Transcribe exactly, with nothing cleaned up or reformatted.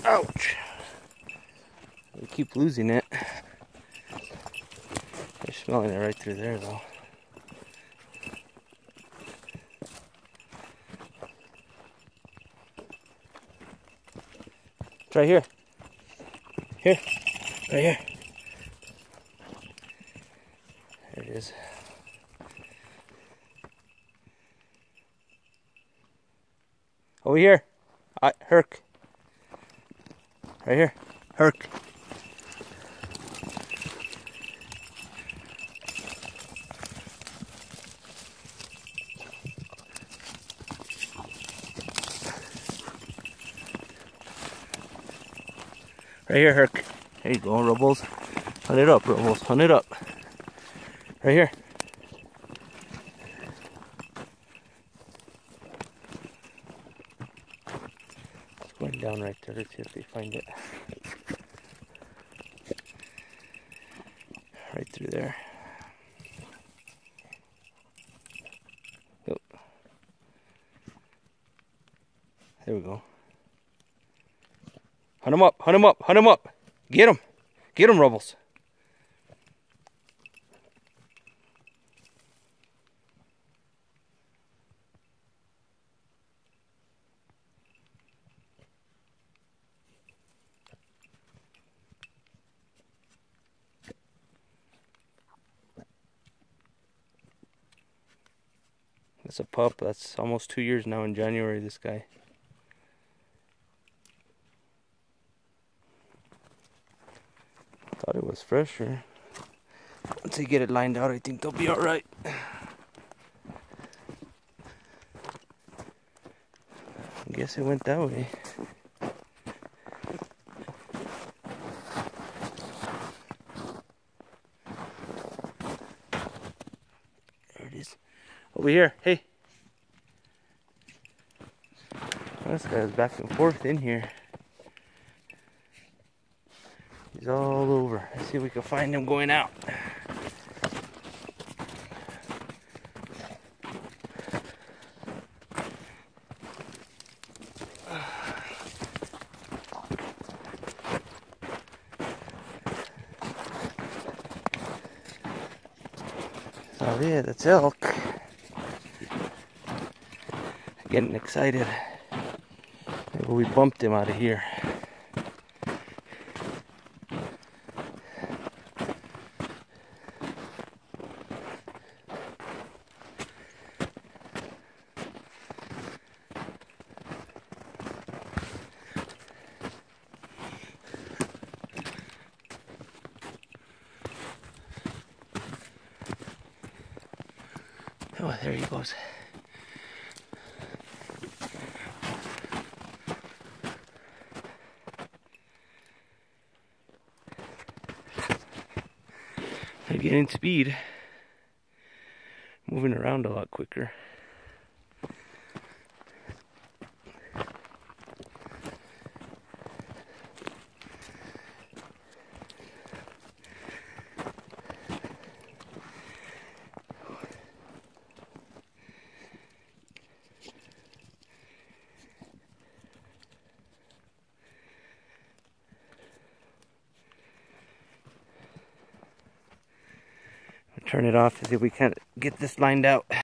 Ouch. We keep losing it. They're smelling it right through there though. It's right here. Here. Right here. There it is. Over here. I, Herc. Right here. Herc. Right here, Herc. There you go, Rubbles. Hunt it up, Rubbles. Hunt it up. Right here. It's going down right there. Let's see if they find it. Right through there. Oh. There we go. Hunt him up, hunt him up, hunt him up. Get him. Get him, Rubbles. That's a pup. That's almost two years now in January, this guy. Thought it was fresher. Once they get it lined out, I think they'll be alright. I guess it went that way. There it is. Over here. Hey. This guy's back and forth in here. He's all over. Let's see if we can find him going out. Oh yeah, that's elk. Getting excited. Maybe we bumped him out of here. Oh, there he goes. They're getting speed. Moving around a lot quicker. Turn it off to see if we can't get this lined out.